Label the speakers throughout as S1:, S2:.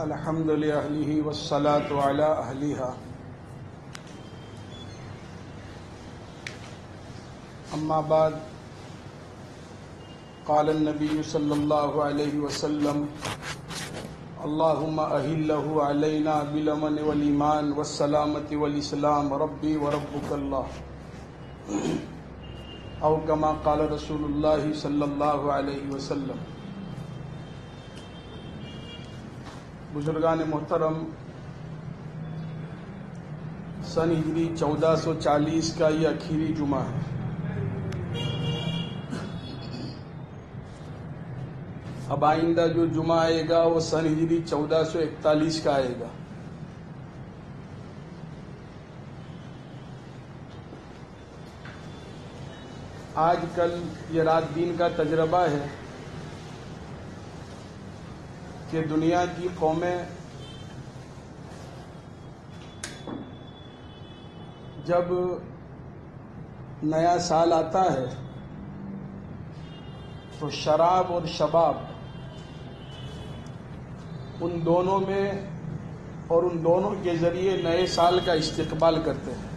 S1: الحمد لأهله والصلاة على أهلها. أما بعد، قال النبي صلى الله عليه وسلم: اللهم أهله علينا بالأمن والإيمان والسلامة والإسلام ربي وربك الله، أو كما قال رسول الله صلی اللہ علیہ وسلم. بزرگان محترم، سن ہجری 1440 کا یہ آخری جمعہ ہے. اب آئندہ جو جمعہ آئے گا وہ سن ہجری 1441 کا آئے گا. آج کل یہ رات دین کا تجربہ ہے کہ دنیا کی قومیں جب نیا سال آتا ہے تو شراب اور شباب ان دونوں میں اور ان دونوں کے ذریعے نئے سال کا استقبال کرتے ہیں.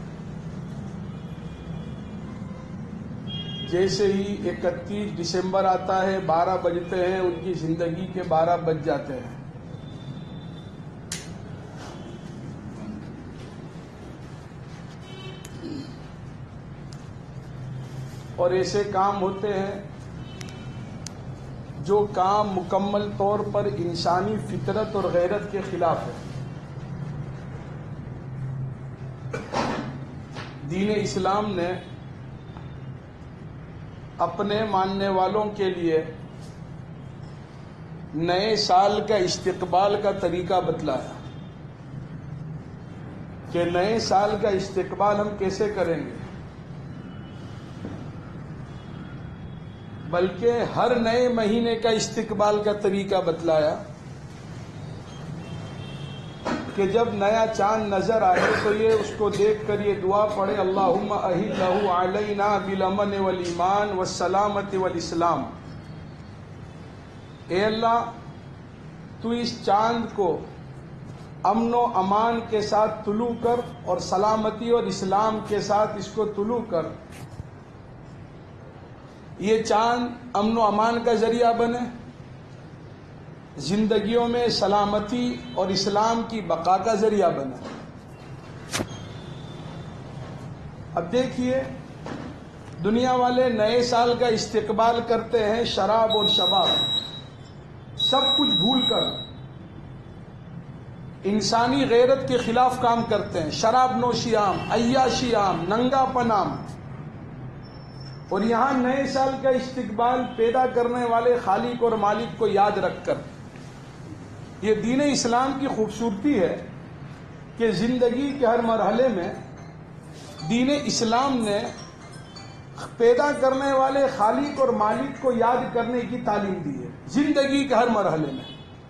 S1: جیسے ہی 31 دسمبر آتا ہے 12 بجتے ہیں، ان کی زندگی کے 12 بج جاتے ہیں. اور ایسے کام ہوتے ہیں جو کام مکمل طور پر انسانی فطرت اور غیرت کے خلاف ہے. دین اسلام نے اپنے ماننے والوں کے لیے نئے سال کا استقبال کا طریقہ بتلایا کہ نئے سال کا استقبال ہم کیسے کریں گے، بلکہ ہر نئے مہینے کا استقبال کا طریقہ بتلایا کہ جب نیا چاند نظر آئے تو یہ اس کو دیکھ کر یہ دعا پڑھے: اللہم اہلہ علینا بالامن والایمان والسلامت والاسلام. اے اللہ، تو اس چاند کو امن و امان کے ساتھ طلوع کر اور سلامتی اور اسلام کے ساتھ اس کو طلوع کر. یہ چاند امن و امان کا ذریعہ بنے، زندگیوں میں سلامتی اور اسلام کی بقا کا ذریعہ بنا. اب دیکھیے، دنیا والے نئے سال کا استقبال کرتے ہیں شراب اور شباب، سب کچھ بھول کر انسانی غیرت کے خلاف کام کرتے ہیں. شراب نوشی عام، عیاشی عام، ننگا پن عام. اور یہاں نئے سال کا استقبال پیدا کرنے والے خالق اور مالک کو یاد رکھ کر. یہ دین اسلام کی خوبصورتی ہے کہ زندگی کے ہر مرحلے میں دین اسلام نے پیدا کرنے والے خالق اور مالک کو یاد کرنے کی تعلیم دی ہے. زندگی کے ہر مرحلے میں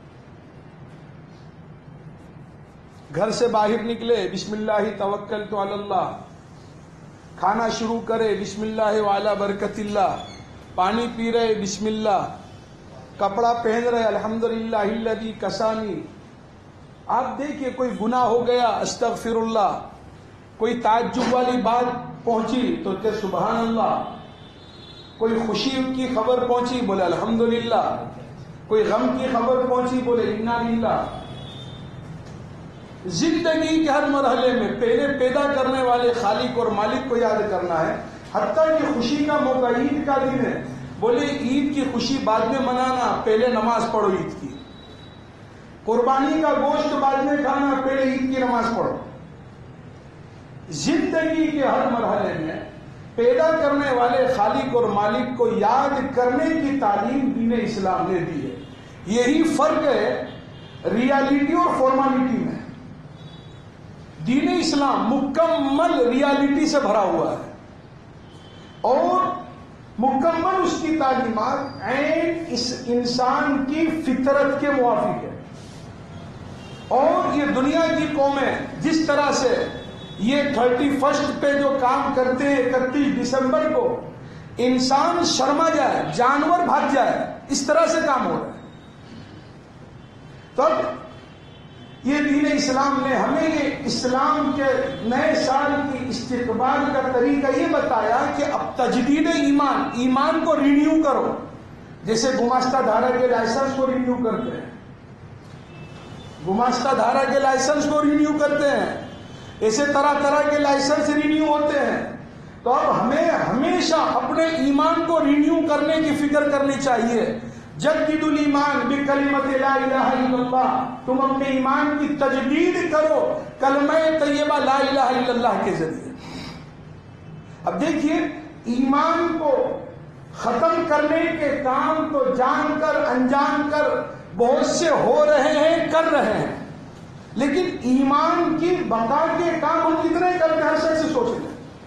S1: گھر سے باہر نکلے، بسم اللہ توکلت علی اللہ. کھانا شروع کرے، بسم اللہ وعلی برکت اللہ. پانی پی رہے، بسم اللہ. کپڑا پہن رہے، الحمدللہ الذی کسانی. آپ دیکھیے، کوئی گناہ ہو گیا، استغفر اللہ. کوئی تعجب والی بات پہنچی تو کہ سبحان اللہ. کوئی خوشی کی خبر پہنچی، بولے الحمدللہ. کوئی غم کی خبر پہنچی، بولے انا للہ. زندگی کے ہر مرحلے میں پہلے پیدا کرنے والے خالق اور مالک کو یاد کرنا ہے. حتیٰ کہ خوشی کا موقع عید کا دن ہے، بولے عید کی خوشی بعد میں منانا، پہلے نماز پڑھو عید کی. قربانی کا گوشت بعد میں کھانا، پہلے عید کی نماز پڑھو. زندگی کے ہر مرحلے میں پیدا کرنے والے خالق اور مالک کو یاد کرنے کی تعلیم دین اسلام نے دی ہے. یہی فرق ہے ریالٹی اور فارمالٹی میں. دین اسلام مکمل ریالٹی سے بھرا ہوا ہے اور مکمل اس کی تعلیمات عین اس انسان کی فطرت کے موافق ہے. اور یہ دنیا کی قومیں جس طرح سے یہ 31 پہ جو کام کرتے ہیں 31 دسمبر کو، انسان شرما جائے، جانور بھاگ جائے، اس طرح سے کام ہو رہا ہے. تب یہ دین اسلام نے ہمیں یہ اسلام کے نئے سال کی استقبال کا طریقہ یہ بتایا کہ اب تجدید ایمان کو رینیو کرو، جیسے گماشتہ دھارا کے لائسنس کو رینیو کرتے ہیں، گماشتہ دھارا کے لائسنس کو رینیو کرتے ہیں، ایسے طرح طرح کے لائسنس رینیو ہوتے ہیں۔ تو اب ہمیں ہمیشہ اپنے ایمان کو رینیو کرنے کی فکر کرنی چاہیے۔ جددوا الایمان بکلمۃ لا الہ الا اللہ، تم اپنے ایمان کی تجدید کرو کلمہ طیبہ لا الہ الا اللہ کے ذریعے۔ اب دیکھیے، ایمان کو ختم کرنے کے کام تو جان کر انجان کر بہت سے ہو رہے ہیں، کر رہے ہیں، لیکن ایمان کی بقا کے کام ہم کتنے کرتے ہیں؟ ہر شخص سے سوچ لیں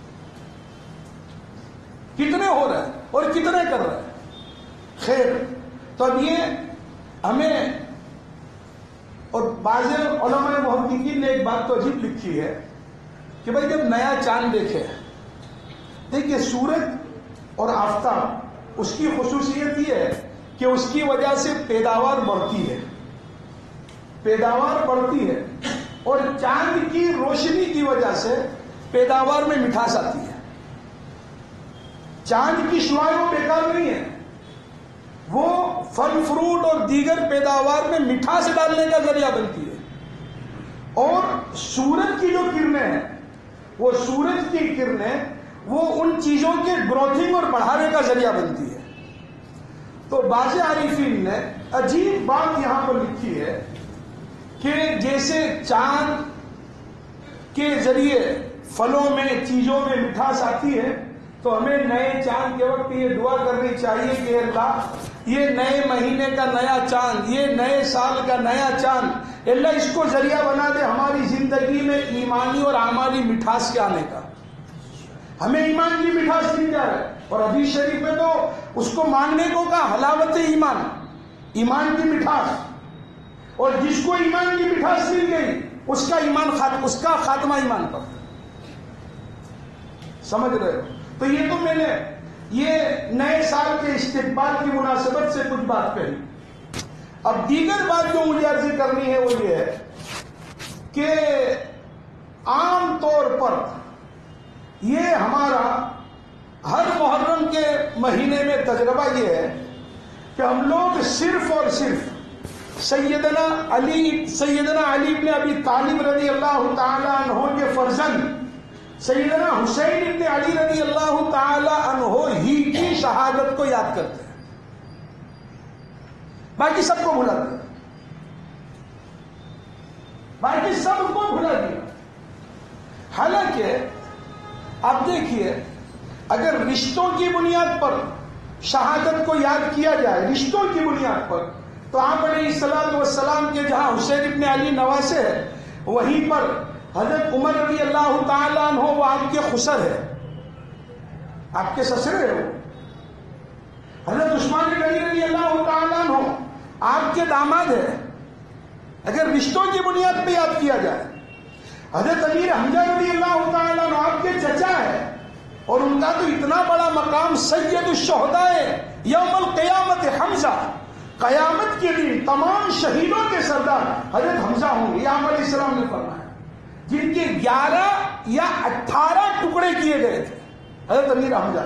S1: کتنے ہو رہے ہیں اور کتنے کر رہے ہیں۔ خیر، تو اب یہ ہمیں، اور بعض علماء محققین نے ایک بات تو عجیب لکھی ہے کہ بھائی جب نیا چاند دیکھیے سورج اور آفتاب، اس کی خصوصیت یہ ہے کہ اس کی وجہ سے پیداوار بڑھتی ہے، پیداوار بڑھتی ہے، اور چاند کی روشنی کی وجہ سے پیداوار میں مٹھاس آتی ہے۔ چاند کی شعاع وہ بیکار نہیں ہے، وہ پھل فروٹ اور دیگر پیداوار میں مٹھاس ڈالنے کا ذریعہ بنتی ہے، اور سورج کی جو کرنیں ہیں، وہ سورج کی کرنیں وہ ان چیزوں کے گروتھنگ اور بڑھانے کا ذریعہ بنتی ہے۔ تو بعض عارفین نے عجیب بات یہاں پر لکھی ہے کہ جیسے چاند کے ذریعے پھلوں میں چیزوں میں مٹھاس آتی ہے، تو ہمیں نئے چاند کے وقت یہ دعا کرنی چاہیے کہ اللہ یہ نئے مہینے کا نیا چاند، یہ نئے سال کا نیا چاند، اللہ اس کو ذریعہ بنا دے ہماری زندگی میں ایمانی اور اعمالی مٹھاس کے آنے کا۔ ہمیں ایمان کی مٹھاس مل جائے، اور حدیث شریف میں تو اس کو ماننے کو کہا حلاوت ایمان، ایمان کی مٹھاس، اور جس کو ایمان کی مٹھاس مل گئی اس کا خاتمہ ایمان پر۔ سمجھ رہے ہو؟ تو یہ تو میں نے یہ نئے سال کے استقبال کی مناسبت سے کچھ بات کہی۔ اب دیگر بات جو مجھے عرض کرنی ہے وہ یہ ہے کہ عام طور پر یہ ہمارا ہر محرم کے مہینے میں تجربہ یہ ہے کہ ہم لوگ صرف اور صرف سیدنا علی بن ابی طالب رضی اللہ تعالی عنہ کے فرزند سیدنا حسین ابن علی رضی اللہ تعالی عنہ ہی کی شہادت کو یاد کرتے ہیں، باقی سب کو بھلا دیا، باقی سب کو بھلا دیا۔ حالانکہ آپ دیکھیے، اگر رشتوں کی بنیاد پر شہادت کو یاد کیا جائے، رشتوں کی بنیاد پر، تو آپ علیہ الصلوۃ والسلام کے جہاں حسین ابن علی نواسے ہے، وہیں پر حضرت عمر رضی اللہ تعالیٰ عنہ وہ آپ کے خسر ہے، آپ کے سسرے ہے، وہ حضرت عثمان غنی رضی اللہ تعالیٰ عنہ آپ کے داماد ہے۔ اگر رشتوں کی بنیاد پہ یاد کیا جائے، حضرت امیر حمزہ رضی اللہ تعالیٰ عنہ آپ کے چچا ہے، اور ان کا تو اتنا بڑا مقام سید الشہداء یوم القیامت حمزہ، قیامت کے دن تمام شہیدوں کے سردار حضرت حمزہ ہوں گے، یہ آپ علیہ السلام نے فرمایا، جن کے 11 یا 18 ٹکڑے کیے گئے تھے حضرت امیر حمزہ۔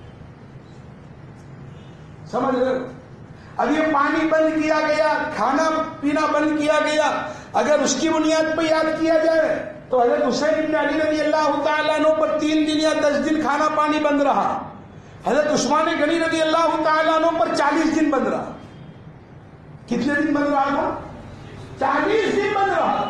S1: سمجھ رہے ہو؟ اب یہ پانی بند کیا گیا، کھانا پینا بند کیا گیا، اگر اس کی بنیاد پہ یاد کیا جائے تو حضرت حسین بن علی رضی اللہ تعالیٰ عنہ پر 3 دن یا 10 دن کھانا پانی بند رہا، حضرت عثمان غنی رضی اللہ تعالیٰ عنہ پر 40 دن بند رہا۔ کتنے دن بند رہا تھا؟ 40 دن بند رہا۔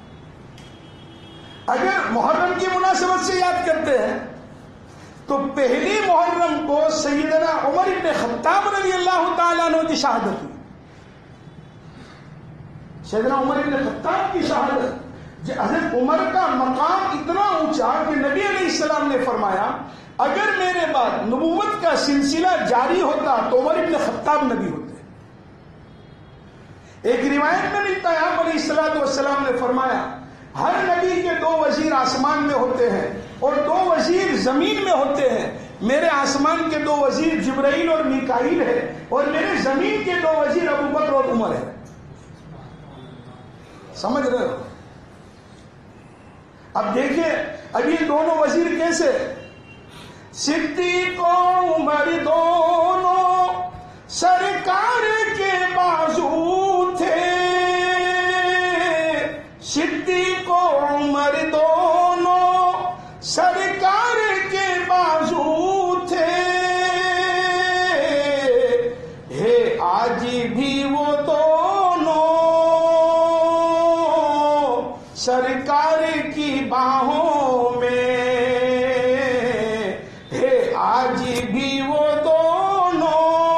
S1: اگر محرم کی مناسبت سے یاد کرتے ہیں تو پہلی محرم کو سیدنا عمر بن خطاب رضی اللہ تعالیٰ عنہ کی شہادت ہوئی، سیدنا عمر بن خطاب کی شہادت۔ حضرت عمر کا مقام اتنا اونچا کہ نبی علیہ السلام نے فرمایا اگر میرے بعد نبوت کا سلسلہ جاری ہوتا تو عمر بن خطاب نبی ہوتے۔ ایک روایت میں ملتا ہے آپ علیہ السلام نے فرمایا ہر نبی کے 2 وزیر آسمان میں ہوتے ہیں اور 2 وزیر زمین میں ہوتے ہیں، میرے آسمان کے 2 وزیر جبرائیل اور میکائیل ہے، اور میرے زمین کے 2 وزیر ابوبکر اور عمر ہے۔ سمجھ رہے ہو؟ اب دیکھیں اب یہ دونوں وزیر کیسے، صدیق و عمر دونوں سرکار کے بازو تھے، صدیق و عمر دونوں سرکار کے بازو تھے، ہے آج بھی وہ دونوں سرکار کی باہوں میں، ہے آج بھی وہ دونوں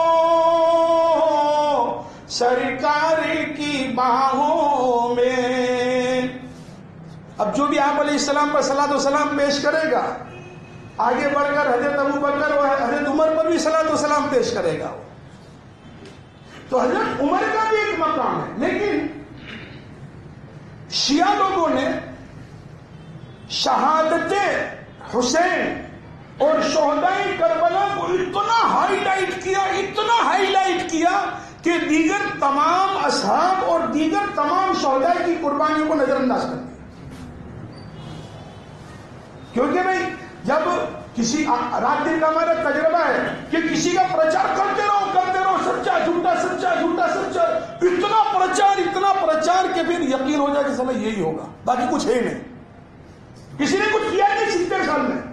S1: سرکار کی باہوں میں۔ اب جو بھی آپ علیہ السلام پر صلاۃ و سلام پیش کرے گا، آگے بڑھ کر حضرت ابوبکر اور حضرت عمر پر بھی صلاۃ و سلام پیش کرے گا۔ تو حضرت عمر کا بھی ایک مقام ہے، لیکن شیعہ لوگوں نے شہادت حسین اور شہدائے کربلا کو اتنا ہائی لائٹ کیا کہ دیگر تمام اصحاب اور دیگر تمام شہداء کی قربانیوں کو نظر انداز کر دیا۔ کیونکہ بھائی جب کسی رات دن کا ہمارا تجربہ ہے کہ کسی کا پرچار کرتے رہو سچا جھوٹا اتنا پرچار کہ پھر یقین ہو جائے کہ سمجھ یہی ہوگا، باقی کچھ ہے نہیں، کسی نے کچھ کیا نہیں 70 سال میں،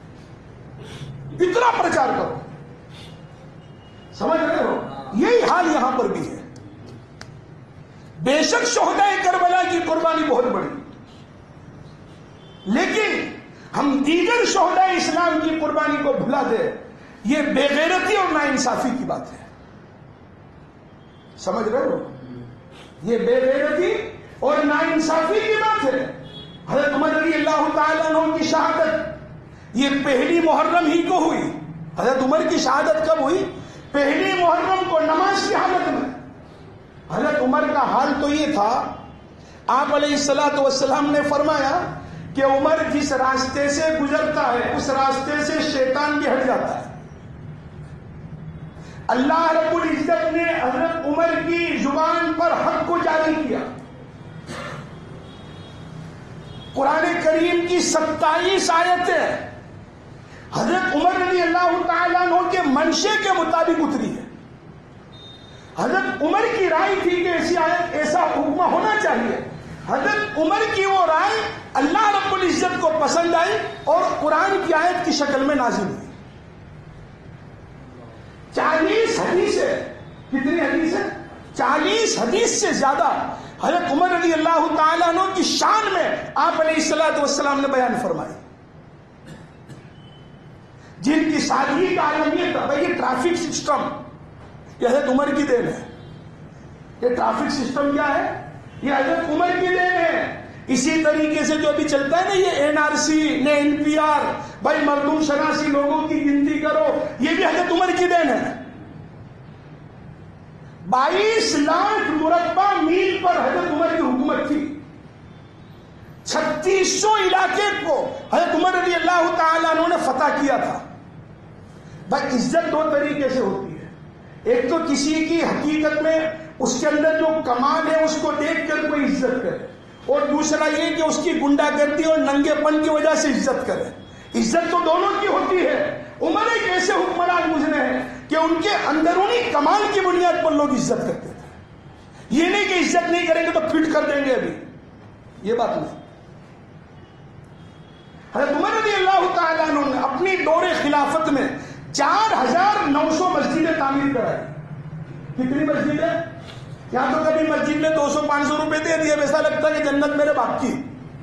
S1: اتنا پرچار کرو، سمجھ رہے ہو؟ یہی حال یہاں پر بھی ہے۔ بے شک شہدائے کربلا کی قربانی بہت بڑی، لیکن ہم دیگر شہدائے اسلام کی قربانی کو بھلا دے، یہ بے غیرتی اور ناانصافی کی بات ہے۔ سمجھ رہے ہو؟ یہ بے غیرتی اور ناانصافی کی بات ہے۔ حضرت عمر رضی اللہ تعالیٰ عنہ کی شہادت یہ پہلی محرم ہی کو ہوئی۔ حضرت عمر کی شہادت کب ہوئی؟ پہلی محرم کو نماز کی حالت میں۔ حضرت عمر کا حال تو یہ تھا، آپ علیہ الصلوۃ والسلام نے فرمایا کہ عمر جس راستے سے گزرتا ہے اس راستے سے شیطان بھی ہٹ جاتا ہے۔ اللہ رب العزت نے حضرت عمر کی زبان پر حق کو جاری کیا۔ قرآن کریم کی 27 آیتیں حضرت عمر رضی اللہ تعالیٰ عنہ کے منشے کے مطابق اتری ہے۔ حضرت عمر کی رائے تھی کہ ایسی آیت ایسا حکم ہونا چاہیے، حضرت عمر کی وہ رائے اللہ رب العزت کو پسند آئی اور قرآن کی آیت کی شکل میں نازل ہوئی۔ 40 حدیث ہے، کتنی حدیث ہے؟ 40 حدیث سے زیادہ حضرت عمر رضی اللہ تعالیٰ عنہ کی شان میں آپ علیہ الصلوۃ والسلام نے بیان فرمائی، جن کی سادگی کا عالم یہ تھا۔ بھائی یہ ٹریفک سسٹم یہ حضرت عمر کی دین ہے۔ یہ ٹریفک سسٹم کیا ہے؟ یہ حضرت عمر کی دین ہے۔ اسی طریقے سے جو ابھی چلتا ہے نا یہ NRC نے NPR، بھائی مردم شناسی لوگوں کی گنتی کرو، یہ بھی حضرت عمر کی دین ہے۔ 22 لاکھ مربع میل پر حضرت عمر کی حکومت تھی۔ 3600 علاقے کو حضرت عمر رضی اللہ تعالیٰ عنہ نے فتح کیا تھا۔ بھائی عزت دو طریقے سے ہوتی ہے، ایک تو کسی کی حقیقت میں اس کے اندر جو کمال ہے اس کو دیکھ کر کوئی عزت کرے، اور دوسرا یہ کہ اس کی گنڈا گردی اور ننگے پن کی وجہ سے عزت کرے۔ عزت تو دونوں کی ہوتی ہے۔ عمر ایک ایسے حکمران گزرے ہیں کہ ان کے اندرونی کمال کی بنیاد پر لوگ عزت کرتے تھے، یہ نہیں کہ عزت نہیں کریں گے تو پھٹ کر دیں گے، ابھی یہ بات نہیں۔ حضرت عمر رضی اللہ تعالیٰ عنہ نے اپنی دور خلافت میں 4900 مسجدیں تعمیر کرائی۔ کتنی مسجدیں؟ یا تو کبھی مسجد میں 200-500 روپے دے دیے، ویسا لگتا ہے کہ جنت میرے باپ کی،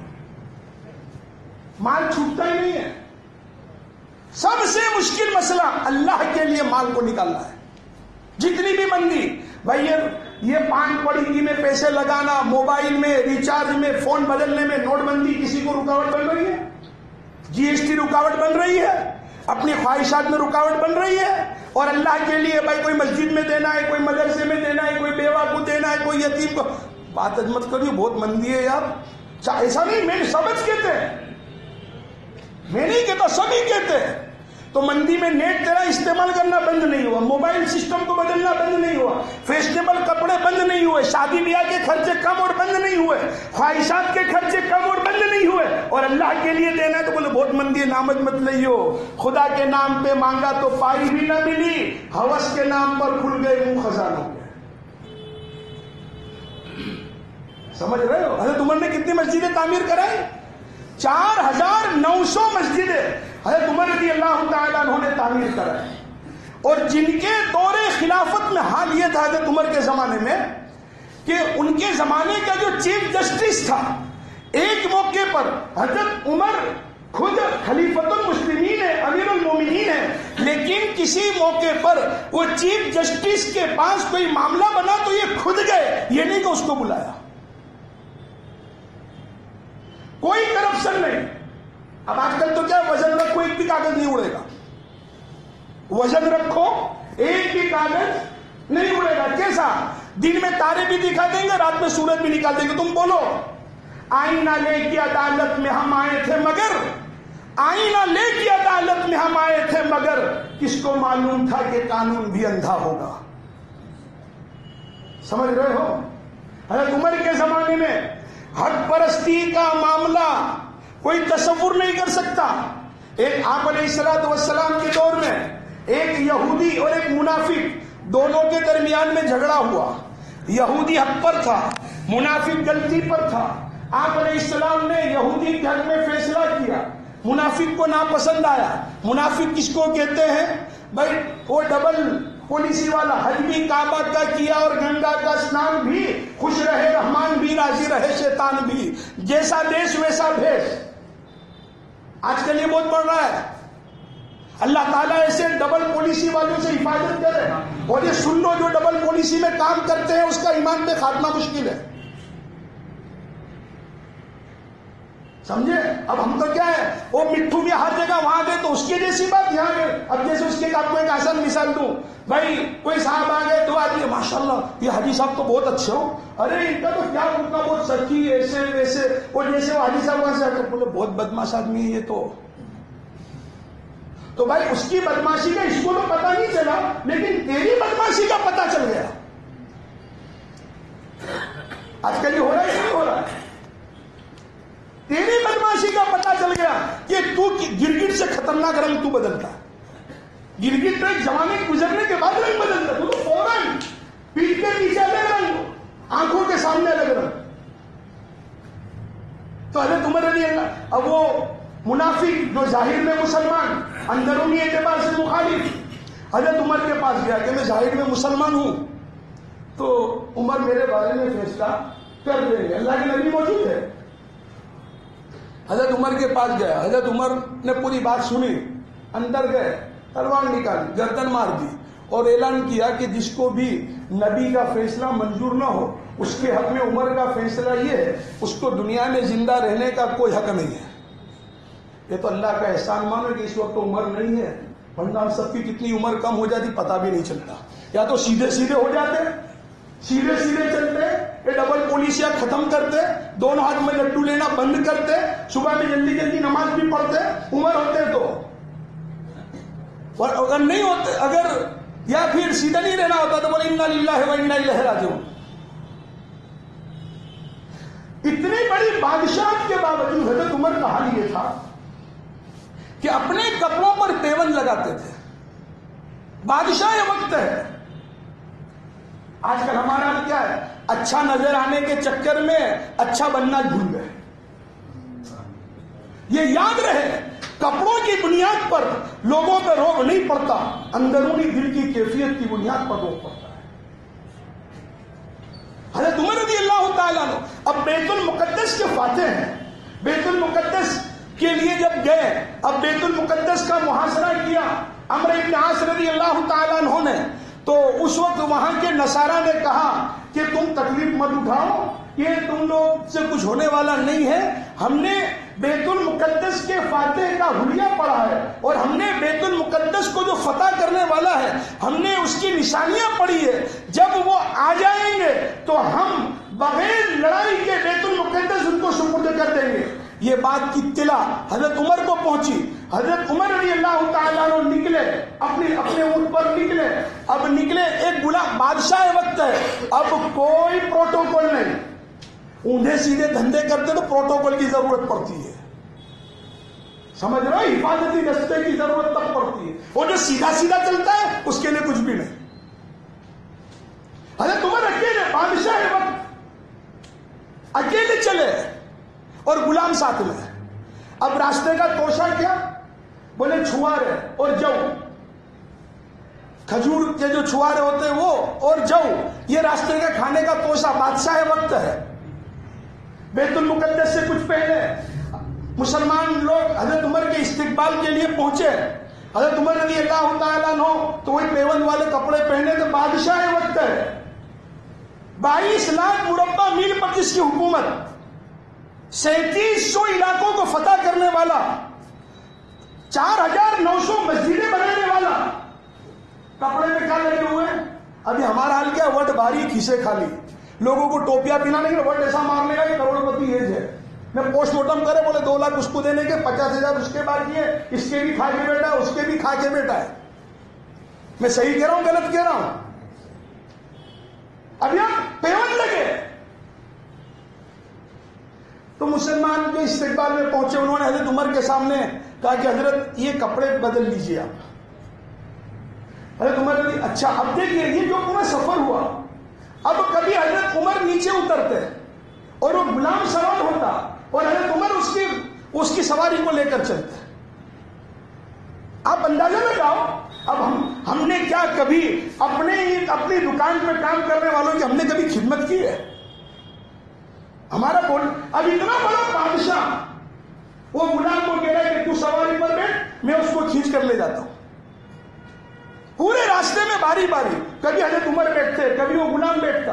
S1: مال چھوٹتا ہی نہیں ہے۔ سب سے مشکل مسئلہ اللہ کے لیے مال کو نکالنا ہے، جتنی بھی مندی۔ بھائی یہ پان پڑی میں پیسے لگانا، موبائل میں ریچارج میں، فون بدلنے میں نوٹ بندی کسی کو رکاوٹ بن رہی ہے، GST رکاوٹ بن رہی ہے، اپنی خواہشات میں رکاوٹ بن رہی ہے، اور اللہ کے لیے بھائی کوئی مسجد میں دینا ہے، کوئی مدرسے میں دینا ہے، کوئی بیوہ کو دینا ہے، کوئی یتیم کو۔ بات مت کریے، بہت مندی ہے یار۔ ایسا نہیں، میں سبج کہتے ہیں، میں نہیں کہتا، سبھی کہتے ہیں تو مندی میں نیٹ تیرا استعمال کرنا بند نہیں ہوا، موبائل سسٹم کو بدلنا بند نہیں ہوا، فیشنیبل کپڑے بند نہیں ہوئے، شادی بیاہ کے خرچے کم اور بند نہیں ہوئے، خواہشات کے خرچے کم اور بند نہیں ہوئے، اور اللہ کے لیے دینا ہے تو بولے بہت مندی ہے، نامت مت لئیو، خدا کے نام پہ مانگا تو پائی بھی نہ ملی، ہوس کے نام پر کھل گئے منہ خزانوں کے۔ سمجھ رہے ہو؟ حضرت عمر نے کتنی مسجدیں تعمیر کرائی؟ 4900 مسجدیں حضرت عمر رضی اللہ تعالیٰ عنہ نے تعمیر کرائی، اور جن کے دور خلافت میں حال یہ تھا حضرت عمر کے زمانے میں کہ ان کے زمانے کا جو چیف جسٹس تھا، ایک موقع پر حضرت عمر خود خلیفۃ المسلمین ہے، امیر المومنین ہے، لیکن کسی موقع پر وہ چیف جسٹس کے پاس کوئی معاملہ بنا تو یہ خود گئے، یہ نہیں کہ اس کو بلایا، کوئی کرپشن نہیں۔ اب آج کل تو کیا وزن رکھو ایک بھی کاغذ نہیں اڑے گا، وزن رکھو ایک بھی کاغذ نہیں اڑے گا۔ کیسا؟ دن میں تارے بھی دکھا دیں گے، رات میں سورج بھی نکال دیں گے۔ تم بولو آئینہ لے کے عدالت میں ہم آئے تھے مگر، آئینہ لے کے عدالت میں ہم آئے تھے مگر کس کو معلوم تھا کہ قانون بھی اندھا ہوگا۔ سمجھ رہے ہو؟ حضرت عمر کے زمانے میں حق پرستی کا معاملہ کوئی تصور نہیں کر سکتا۔ ایک آپ علیہ الصلوۃ والسلام کے دور میں ایک یہودی اور ایک منافق دونوں کے درمیان میں جھگڑا ہوا، یہودی حق پر تھا، منافق غلطی پر تھا۔ آپ علیہ السلام نے یہودی کے حق میں فیصلہ کیا، منافق کو ناپسند آیا۔ منافق کس کو کہتے ہیں بھائی؟ وہ ڈبل پالیسی والا، حج بھی کعبہ کا کیا اور گنگا کا اسنان بھی، خوش رہے رحمان بھی راضی رہے شیطان بھی، جیسا دیش ویسا بھیش۔ آج کل یہ بہت بڑھ رہا ہے۔ اللہ تعالیٰ ایسے ڈبل پالیسی والوں سے حفاظت کرے، اور یہ سن لو جو ڈبل پالیسی میں کام کرتے ہیں اس کا ایمان پہ خاتمہ مشکل ہے۔ سمجھے؟ اب ہم تو کیا ہے، وہ مٹھو بھی ہر جگہ وہاں گئے تو اس کے جیسی بات یہاں گئے۔ اب جیسے اس کے آپ کو ایک آسان مثال دوں، بھائی کوئی صاحب آ گئے، دو آدمی، ماشاء اللہ یہ حاجی صاحب تو بہت اچھے ہو، ارے ان کا تو کیا ان کا بہت سچی ایسے ویسے، اور جیسے وہ حاجی صاحب وہاں سے آ کر بولے بہت بدماش آدمی ہے یہ تو بھائی اس کی بدماشی کا اس کو تو پتا نہیں چلا، لیکن تیری بدماشی کا پتا چل گیا۔ آج کل یہ ہو رہا ہے نہیں ہو رہا ہے؟ تیری بدماشی کا پتا چل گیا کہ تو گرگٹ سے خطرناک رنگ تو بدلتا ہے۔ گرگٹ ایک زمانے گزرنے کے بعد رنگ بدلتا ہے، تو فوراً پیٹ کے پیچھے الگ رنگ، آنکھوں کے سامنے الگ رنگ۔ تو حضرت عمر رضی اللہ، اب وہ منافق جو ظاہر میں مسلمان، اندرونی اعتبار سے مخالف، حضرت عمر کے پاس گیا کہ میں ظاہر میں مسلمان ہوں تو عمر میرے بارے میں فیصلہ کر دیں گے، اللہ کے نبی موجود ہے۔ حضرت عمر کے پاس گیا، حضرت عمر نے پوری بات سنی، اندر گئے، تلوار نکالی، گردن مار دی، اور اعلان کیا کہ جس کو بھی نبی کا فیصلہ منظور نہ ہو اس کے حق میں عمر کا فیصلہ یہ ہے، اس کو دنیا میں زندہ رہنے کا کوئی حق نہیں ہے۔ یہ تو اللہ کا احسان مانو کہ اس وقت تو عمر نہیں ہے، ورنہ ہم سب کی کتنی عمر کم ہو جاتی پتہ بھی نہیں چلتا۔ یا تو سیدھے سیدھے ہو جاتے، سیدھے سیدھے چلتے، یہ ڈبل پالیسیاں ختم کرتے، دونوں ہاتھ میں لڈو لینا بند کرتے، صبح میں جلدی جلدی نماز بھی پڑھتے، عمر ہوتے تو، اور اگر نہیں ہوتے، اگر یا پھر سیدھا نہیں رہنا ہوتا تو بولے انا للہ و انا الیہ راجعون۔ اتنی بڑی بادشاہت کے باوجود حضرت عمر کا حال یہ تھا کہ اپنے کپڑوں پر دیون لگاتے تھے۔ بادشاہ یہ وقت ہے۔ آج کل ہمارا کیا ہے، اچھا نظر آنے کے چکر میں اچھا بننا بھول گئے۔ یہ یاد رہے، کپڑوں کی بنیاد پر لوگوں پہ روگ نہیں پڑتا، اندرونی دل کی کیفیت کی بنیاد پر روگ پڑتا ہے۔ حضرت عمر رضی اللہ تعالیٰ عنہ اب بیت المقدس کے فاتح ہیں۔ بیت المقدس کے لیے جب گئے، اب بیت المقدس کا محاصرہ کیا عمرو بن عاص رضی اللہ تعالیٰ عنہ نے، تو اس وقت وہاں کے نصارہ نے کہا کہ تم تکلیف مت اٹھاؤ، یہ تم لوگ سے کچھ ہونے والا نہیں ہے، ہم نے بیت المقدس کے فاتح کا حلیہ پڑھا ہے، اور ہم نے بیت المقدس کو جو فتح کرنے والا ہے ہم نے اس کی نشانیاں پڑھی ہے، جب وہ آ جائیں گے تو ہم بغیر لڑائی کے بیت المقدس ان کو سپرد کر دیں گے۔ یہ بات کی اطلاع حضرت عمر کو پہنچی. حضرت عمر رضی اللہ تعالیٰ عنہ نکلے, اپنے اونٹ پر نکلے. اب نکلے, ایک غلام, بادشاہ وقت ہے, اب کوئی پروٹوکول نہیں. اونھے سیدھے دھندے کرتے تو پروٹوکول کی ضرورت پڑتی ہے, سمجھ رہے ہو, حفاظتی دستے کی ضرورت تب پڑتی ہے. وہ جو سیدھا سیدھا چلتا ہے اس کے لیے کچھ بھی نہیں. حضرت عمر اکیلے, بادشاہ وقت اکیلے چلے اور غلام ساتھ میں. اب راستے کا توشہ کیا؟ بولے چھوارے اور جو, کھجور کے جو چھوارے ہوتے ہیں وہ اور جو, یہ راستے کا کھانے کا توشہ. بادشاہ وقت ہے, بیت المقدس سے کچھ پہلے مسلمان لوگ حضرت عمر کے استقبال کے لیے پہنچے. حضرت عمر رضی اللہ تعالیٰ عنہ تو وہی پیون والے کپڑے پہنے تھے. بادشاہ وقت ہے, 22 لاکھ مربع میل پر جس کی حکومت, 3700 علاقوں کو فتح کرنے والا, 4900 مسجدیں بنانے والا, کپڑے میں کیا لگے ہوئے ہیں؟ ابھی ہمارا حال کیا, وٹ بھاری کھیسے خالی, لوگوں کو ٹوپیاں پہنانے کے, وٹ ایسا مارنے کا کہ کروڑ پتی ایج ہے. میں پوسٹ مارٹم کرے, بولے 2 لاکھ اس کو دینے کے, 50,000 اس کے باقی ہے, اس کے بھی کھا کے بیٹا ہے, اس کے بھی کھا کے بیٹا ہے. میں صحیح کہہ رہا ہوں غلط کہہ رہا ہوں؟ ابھی آپ پیون لگے. تو مسلمان جو استقبال میں پہنچے, انہوں نے حضرت عمر کے سامنے کہا کہ حضرت یہ کپڑے بدل لیجئے آپ. حضرت عمر نے اچھا, اب دیکھیے یہ جو پورا سفر ہوا, اب کبھی حضرت عمر نیچے اترتے اور وہ غلام سوار ہوتا اور حضرت عمر اس کی سواری کو لے کر چلتے. آپ اندازہ لگاؤ, اب ہم نے کیا کبھی اپنی دکان پہ کام کرنے والوں کی ہم نے کبھی خدمت کی ہے؟ ہمارا بول, اب اتنا بڑا بادشاہ وہ غلام کو کہہ رہا ہے کہ تو سواری پر بیٹھ, میں اس کو کھینچ کر لے جاتا ہوں. پورے راستے میں باری باری, کبھی حضرت عمر بیٹھتے, کبھی وہ غلام بیٹھتا.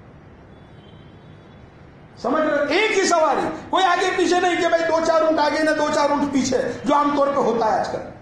S1: سمجھ رہے, ایک ہی سواری, کوئی آگے پیچھے نہیں کہ بھائی 2-4 اونٹ آگے نہ 2-4 اونٹ پیچھے, جو عام طور پہ ہوتا ہے آج کل.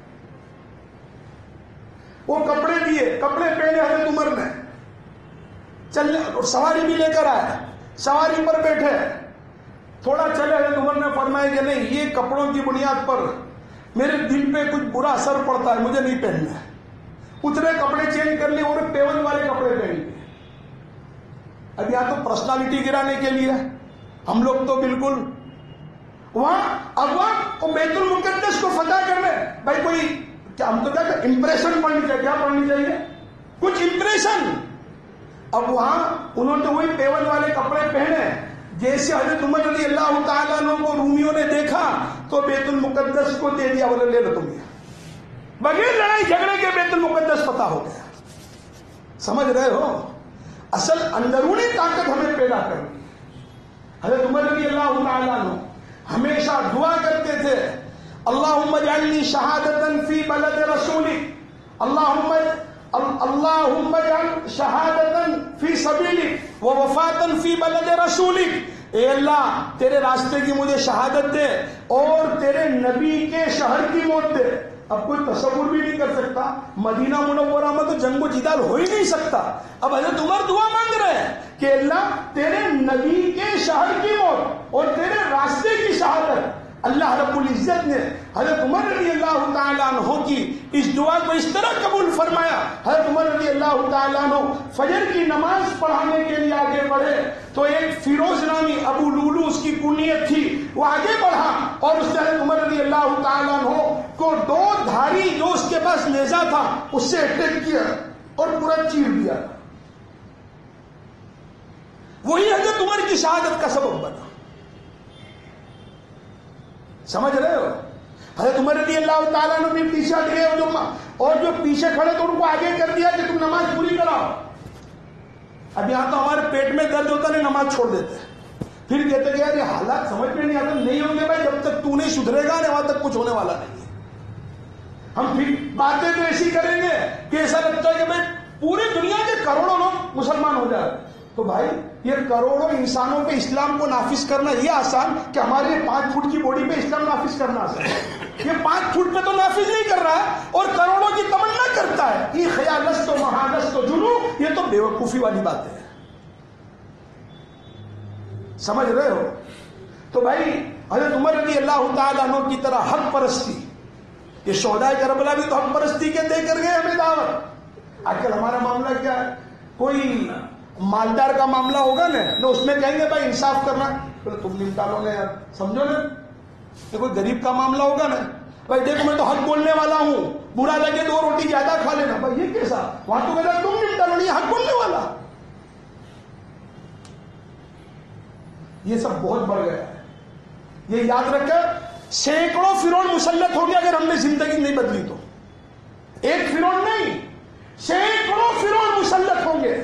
S1: وہ کپڑے دیے, کپڑے پہنے حضرت عمر نے, چلنے, اور سواری بھی لے کر آئے, سواری پر بیٹھے, تھوڑا چلے. حضرت عمر نے فرمایا کہ نہیں, یہ کپڑوں کی بنیاد پر میرے دل پہ کچھ برا اثر پڑتا ہے, مجھے نہیں پہننا ہے. اتنے کپڑے چینج کر لیے اور پیون والے کپڑے پہن لیے. اب یہاں تو پرسنالٹی گرانے کے لیے, ہم لوگ تو بالکل وہاں اب بیت المقدس کو فتح کرنے, بھائی کوئی کیا, ہم تو کیا امپریشن پڑھنی چاہیے, کیا پڑھنی چاہیے, کچھ امپریشن. اب وہاں انہوں نے وہی پیون والے کپڑے پہنے. جیسے حضرت عمر رضی اللہ تعالیٰ عنہ کو رومیوں نے دیکھا تو بیت المقدس کو دے دیا, بولے لے لو تم, بغیر لڑائی جھگڑے کے بیت المقدس فتح ہو گیا. سمجھ رہے ہو, اصل اندرونی طاقت ہمیں پیدا کرنی. حضرت عمر رضی اللہ تعالیٰ عنہ ہمیشہ دعا کرتے تھے, اللہم اجعلنی شہادتاً فی بلد رسولک, اللہم اجعل شہادتاً فی سبیلک ووفاتاً فی بلد رسولک. اے اللہ تیرے راستے کی مجھے شہادت دے اور تیرے نبی کے شہر کی موت دے. اب کوئی تصور بھی نہیں کر سکتا, مدینہ منورہ میں تو جنگ و جدال ہو ہی نہیں سکتا. اب حضرت عمر دعا مانگ رہے ہیں کہ اللہ تیرے نبی کے شہر کی موت اور تیرے راستے کی شہادت. اللہ رب العزت نے حضرت عمر رضی اللہ تعالیٰ عنہ کی اس دعا کو اس طرح قبول فرمایا. حضرت عمر رضی اللہ تعالیٰ عنہ فجر کی نماز پڑھانے کے لیے آگے بڑھے تو ایک فیروز نامی ابو لولو اس کی کنیت تھی, وہ آگے بڑھا اور اس نے حضرت عمر رضی اللہ تعالیٰ عنہ کو 2 دھاری جو اس کے پاس نیزہ تھا اس سے اٹیک کیا اور پورا چیر دیا. وہی حضرت عمر کی شہادت کا سبب بنا. سمجھ رہے ہو, حضرت عمر رضی اللہ تعالیٰ نے بھی پیچھے ہٹ گئے اور جو پیچھے کھڑے تو ان کو آگے کر دیا کہ تم نماز پوری کراؤ. اب یہاں تو ہمارے پیٹ میں درد ہوتا نہیں, نماز چھوڑ دیتے, پھر کہتے کہ یار یہ حالات سمجھ میں نہیں آتے. نہیں ہوں گے بھائی, جب تک تو نہیں سدھرے گا وہاں تک کچھ ہونے والا نہیں ہے. ہم پھر باتیں تو ایسی کریں گے کہ ایسا لگتا ہے کہ بھائی پوری دنیا کے کروڑوں لوگ مسلمان ہو جائے. تو بھائی یہ کروڑوں انسانوں پہ اسلام کو نافذ کرنا یہ آسان کہ ہمارے 5 فٹ کی باڈی پہ اسلام نافذ کرنا آسان. یہ 5 فٹ پہ تو نافذ نہیں کر رہا ہے اور کروڑوں کی تمنا کرتا ہے. یہ خیالست و محالست و جنو, یہ تو بیوقوفی والی بات ہے. سمجھ رہے ہو؟ تو بھائی حضرت عمر رضی اللہ تعالیٰ عنہ کی طرح حق پرستی. یہ شہدائے کربلا بھی تو حق پرستی کے دے کر گئے ہمیں دعوت. آج کل ہمارا معاملہ کیا ہے؟ کوئی مالدار کا معاملہ ہوگا نا اس میں کہیں گے بھائی انصاف کرنا, تم نمٹا لو نا یار, سمجھو نا. کوئی غریب کا معاملہ ہوگا نا, بھائی دیکھو میں تو حق بولنے والا ہوں, برا لگے 2 روٹی زیادہ کھا لینا, بھائی یہ کیسا؟ وہاں تو کہتا تم نمٹا لو, یہ حق بولنے والا. یہ سب بہت بڑھ گیا ہے. یہ یاد رکھے, سینکڑوں فرعون مسلط ہو گیا اگر ہم نے زندگی نہیں بدلی تو. ایک فرعون نہیں, سینکڑوں فرعون مسلط ہوں گے.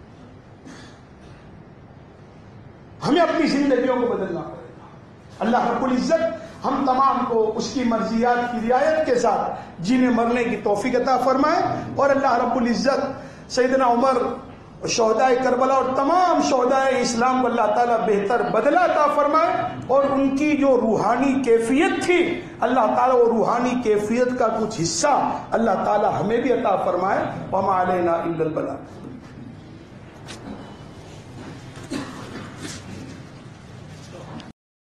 S1: ہمیں اپنی زندگیوں کو بدلنا پڑے گا. اللہ رب العزت ہم تمام کو اس کی مرضیات کی رعایت کے ساتھ جینے مرنے کی توفیق عطا فرمائے, اور اللہ رب العزت سیدنا عمر, شہدائے کربلا اور تمام شہدائے اسلام کو اللہ تعالیٰ بہتر بدلہ عطا فرمائے, اور ان کی جو روحانی کیفیت تھی اللہ تعالیٰ وہ روحانی کیفیت کا کچھ حصہ اللہ تعالیٰ ہمیں بھی عطا فرمائے. وما علینا الا البلاغ.